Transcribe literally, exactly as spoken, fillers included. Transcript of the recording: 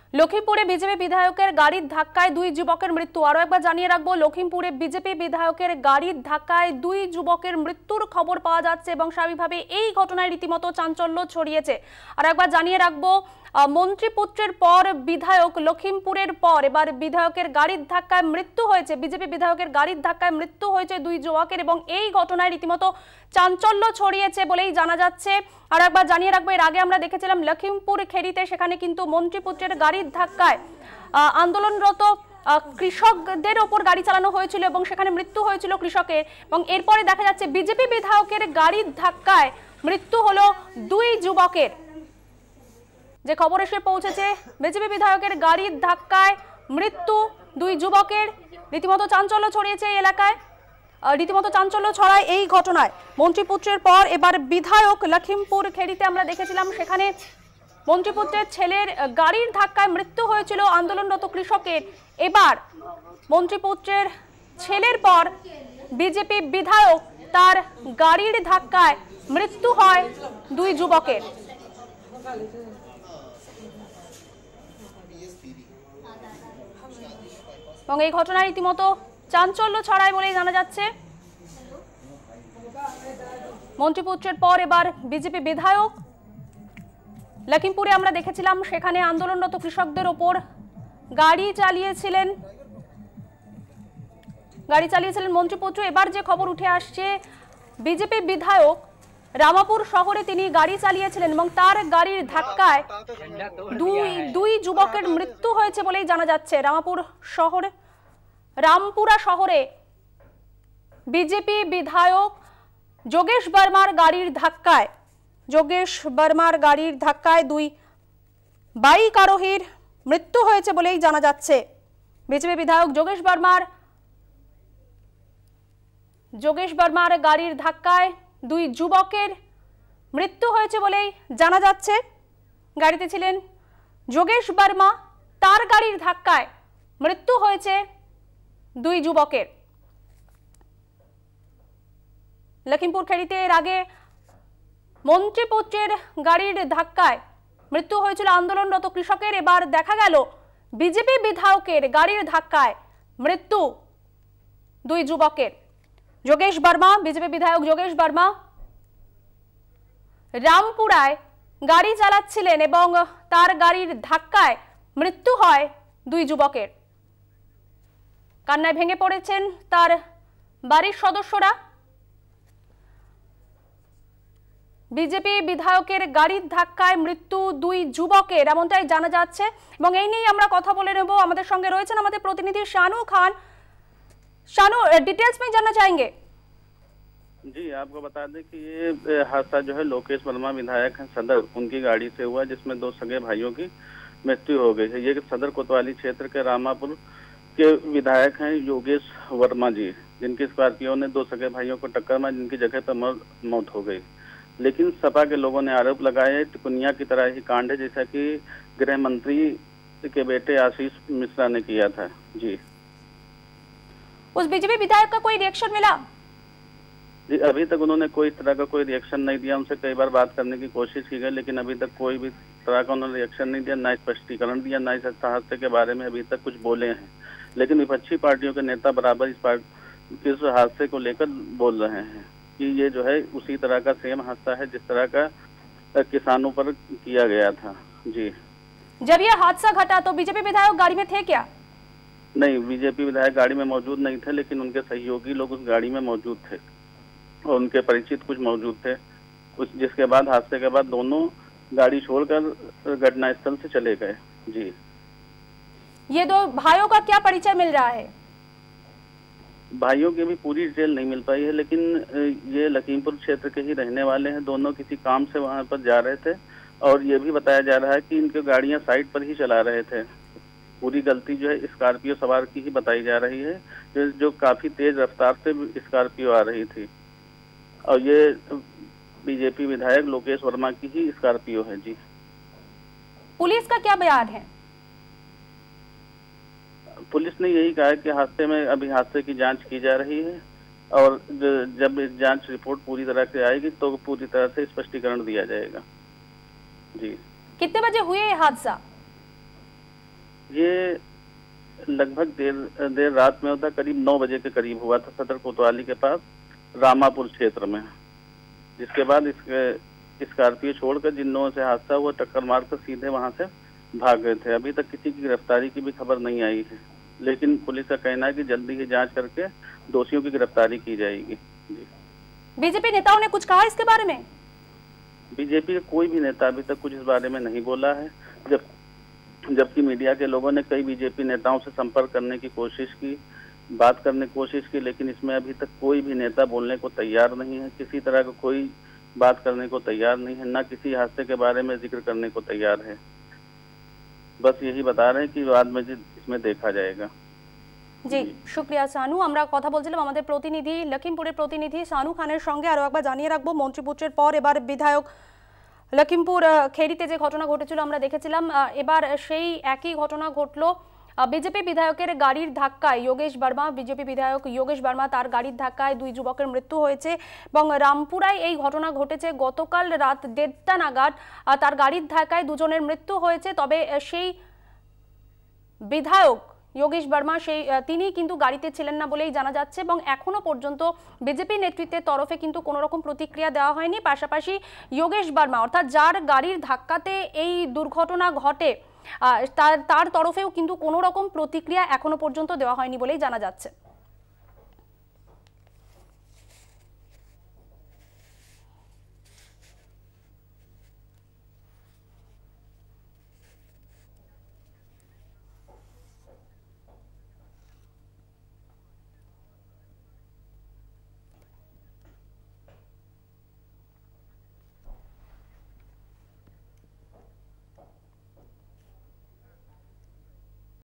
লখিমপুরে BJP বিধায়কের গাড়ির ধাক্কায় দুই যুবকের মৃত্যু। আরো একবার জানিয়ে রাখবো, লখিমপুরে বিজেপি বিধায়কের গাড়ির ধাক্কায় দুই যুবকের মৃত্যুর খবর পাওয়া যাচ্ছে এবং স্বাভাবিকভাবে এই ঘটনায় রীতিমতো চাঞ্চল্য ছড়িয়েছে। আর একবার জানিয়ে রাখবো, মন্ত্রীপুত্রের পর বিধায়ক লখিমপুরের পর এবার বিধায়কের গাড়ির ধাক্কায় মৃত্যু হয়েছে। বিজেপি বিধায়কের গাড়ির ধাক্কায় মৃত্যু হয়েছে দুই যুবকের এবং এই ঘটনায় রীতিমতো চাঞ্চল্য ছড়িয়েছে বলেই জানা যাচ্ছে। আর একবার জানিয়ে রাখবো, এর আগে আমরা দেখেছিলাম লখিমপুর খেরিতে, সেখানে কিন্তু মন্ত্রীপুত্রের গাড়ির ধাক্কায় আন্দোলনরত কৃষকদের ওপর গাড়ি চালানো হয়েছিল এবং সেখানে মৃত্যু হয়েছিল কৃষকের। এবং এরপরে দেখা যাচ্ছে বিজেপি বিধায়কের গাড়ির ধাক্কায় মৃত্যু হলো দুই যুবকের। যে খবর এসে পৌঁছেছে, বিজেপি বিধায়কের গাড়ির ধাক্কায় মৃত্যু দুই যুবকের। রীতিমতো চাঞ্চল্য ছড়িয়েছে এই এলাকায়, রীতিমতো চাঞ্চল্য ছড়ায় এই ঘটনায়। মন্ত্রীপুত্রের পর এবার বিধায়ক লখিমপুর খেরিতে আমরা দেখেছিলাম, সেখানে মন্ত্রীপুত্রের ছেলের গাড়ির ধাক্কায় মৃত্যু হয়েছিল আন্দোলনরত কৃষকের। এবার মন্ত্রীপুত্রের ছেলের পর বিজেপি বিধায়ক, তার গাড়ির ধাক্কায় মৃত্যু হয় দুই যুবকের। এবং এই ঘটনায় রীতিমতো চাঞ্চল্য ছড়ায় বলেই জানা যাচ্ছে। মন্ত্রীপুত্রের পর এবার বিজেপি বিধায়ক লখিমপুরে আমরা দেখেছিলাম, সেখানে আন্দোলনরত কৃষকদের ওপর গাড়ি চালিয়েছিলেন গাড়ি চালিয়েছিলেন মন্ত্রীপুত্র। এবার যে খবর উঠে আসছে, বিজেপি বিধায়ক রামাপুর শহরে তিনি গাড়ি চালিয়েছিলেন এবং তার গাড়ির ধাক্কায় দুই দুই যুবকের মৃত্যু হয়েছে বলেই জানা যাচ্ছে। রামাপুর শহরে রামপুরা শহরে বিজেপি বিধায়ক যোগেশ বর্মার গাড়ির ধাক্কায় যোগেশ বর্মার গাড়ির ধাক্কায় দুই বাইক আরোহীর মৃত্যু হয়েছে বলেই জানা যাচ্ছে। বিজেপি বিধায়ক যোগেশ বর্মার যোগেশ বর্মার গাড়ির ধাক্কায় দুই যুবকের মৃত্যু হয়েছে বলেই জানা যাচ্ছে। গাড়িতে ছিলেন যোগেশ বর্মা, তার গাড়ির ধাক্কায় মৃত্যু হয়েছে দুই যুবকের। লখিমপুর খেরিতে এর আগে মন্ত্রীপুত্রের গাড়ির ধাক্কায় মৃত্যু হয়েছিল আন্দোলনরত কৃষকের। এবার দেখা গেল বিজেপি বিধায়কের গাড়ির ধাক্কায় মৃত্যু দুই যুবকের। যোগেশ বর্মা, বিজেপি বিধায়ক যোগেশ বর্মা রামপুরায় গাড়ি চালাচ্ছিলেন এবং তার গাড়ির ধাক্কায় মৃত্যু হয় দুই যুবকের। কান্নায় ভেঙে পড়েছেন তার বাড়ির সদস্যরা। বিজেপি বিধায়কের গাড়ির ধাক্কায় মৃত্যু দুই যুবকের, এমনটাই জানা যাচ্ছে। এবং এই নিয়ে আমরা কথা বলে নেব। আমাদের সঙ্গে রয়েছেন আমাদের প্রতিনিধি শানু খান। शानू, डिटेल्स में जानना चाहेंगे? जी, आपको बता दें कि ये हादसा जो है लोकेश वर्मा विधायक हैं सदर, उनकी गाड़ी से हुआ, जिसमें दो सगे भाइयों की मृत्यु हो गई है। ये सदर कोतवाली क्षेत्र के रामापुर के विधायक हैं योगेश वर्मा जी, जिनकी स्कॉर्पियो ने दो सगे भाइयों को टक्कर मारी, जिनकी जगह पर मौत हो गई। लेकिन सपा के लोगों ने आरोप लगाए टिकुनिया की तरह ही कांड है, जैसा कि गृह मंत्री के बेटे आशीष मिश्रा ने किया था। जी, उस बीजेपी विधायक का कोई रिएक्शन मिला? जी, अभी तक उन्होंने कोई तरह का कोई रिएक्शन नहीं दिया। उनसे कई बार बात करने की कोशिश की गई, लेकिन अभी तक कोई भी तरह का उन्होंने रिएक्शन नहीं दिया, ना स्पष्टीकरण दिया, ना इस हादसे के बारे में अभी तक कुछ बोले हैं। लेकिन विपक्षी पार्टियों के नेता बराबर इस पार्टी इस हादसे को लेकर बोल रहे हैं कि ये जो है उसी तरह का सेम हादसा है जिस तरह का किसानों पर किया गया था। जी, जब ये हादसा घटा तो बीजेपी विधायक गाड़ी में थे क्या? नहीं, बीजेपी विधायक गाड़ी में मौजूद नहीं थे, लेकिन उनके सहयोगी लोग उस गाड़ी में मौजूद थे और उनके परिचित कुछ मौजूद थे। उस जिसके बाद हादसे के बाद दोनों गाड़ी छोड़कर घटनास्थल से चले गए। जी, ये दो भाइयों का क्या परिचय मिल रहा है? भाइयों की भी पूरी डिटेल नहीं मिल पाई है, लेकिन ये लखीमपुर क्षेत्र के ही रहने वाले हैं। दोनों किसी काम से वहां पर जा रहे थे और ये भी बताया जा रहा है कि इनकी गाड़ियां साइड पर ही चला रहे थे। पूरी गलती जो है स्कॉर्पियो सवार की ही बताई जा रही है, जो काफी तेज रफ्तार से स्कॉर्पियो आ रही थी और ये बीजेपी विधायक लोकेश वर्मा की ही स्कॉर्पियो है। जी, पुलिस का क्या बयान है? पुलिस ने यही कहा है कि हादसे में अभी हादसे की जांच की जा रही है और जब इस जांच रिपोर्ट पूरी तरह से आएगी तो पूरी तरह से स्पष्टीकरण दिया जाएगा। जी, कितने बजे हुए ये हादसा? ये लगभग देर देर रात में होता, करीब नौ बजे के करीब हुआ था सदर कोतवाली के पास रामापुर क्षेत्र में। जिसके बाद इसके स्कॉर्पियो छोड़कर जिन लोगों से हादसा हुआ टक्कर मारकर सीधे वहां से भाग गए थे। अभी तक किसी की गिरफ्तारी की भी खबर नहीं आई है, लेकिन पुलिस का कहना है कि जल्दी ही जांच करके दोषियों की गिरफ्तारी की जाएगी। जी। बीजेपी नेताओं ने कुछ कहा इसके बारे में? बीजेपी का कोई भी नेता अभी तक कुछ इस बारे में नहीं बोला है, जब जबकि मीडिया के लोगों ने कई बीजेपी नेताओं से संपर्क करने की कोशिश की, बात करने की कोशिश की, लेकिन इसमें अभी तक कोई भी नेता बोलने को तैयार नहीं है, किसी तरह का कोई बात करने को तैयार नहीं है, ना किसी हादसे के बारे में जिक्र करने को तैयार है। बस यही बता रहे हैं कि बाद में इसमें देखा जाएगा। জি শুক্রিয়া সানু। আমরা কথা বলছিলাম আমাদের প্রতিনিধি লখিমপুরের প্রতিনিধি সানু খানের সঙ্গে। আরও একবার জানিয়ে রাখবো, মন্ত্রীপুত্রের পর এবার বিধায়ক লখিমপুর খেড়িতে যে ঘটনা ঘটেছিল আমরা দেখেছিলাম, এবার সেই একই ঘটনা ঘটলো। বিজেপি বিধায়কের গাড়ির ধাক্কায় যোগেশ বর্মা বিজেপি বিধায়ক যোগেশ বর্মা তার গাড়ির ধাক্কায় দুই যুবকের মৃত্যু হয়েছে এবং রামপুরায় এই ঘটনা ঘটেছে গতকাল রাত দেড়টা নাগাদ। তার গাড়ির ধাক্কায় দুজনের মৃত্যু হয়েছে। তবে সেই বিধায়ক যোগেশ বর্মা সেই তিনি কিন্তু গাড়িতে ছিলেন না বলেই জানা যাচ্ছে এবং এখনো পর্যন্ত বিজেপি নেতৃত্বের তরফে কিন্তু কোনো রকম প্রতিক্রিয়া দেওয়া হয়নি। পাশাপাশি যোগেশ বর্মা অর্থাৎ যার গাড়ির ধাক্কাতে এই দুর্ঘটনা ঘটে তার তার তরফেও কিন্তু কোনো রকম প্রতিক্রিয়া এখনো পর্যন্ত দেওয়া হয়নি বলেই জানা যাচ্ছে।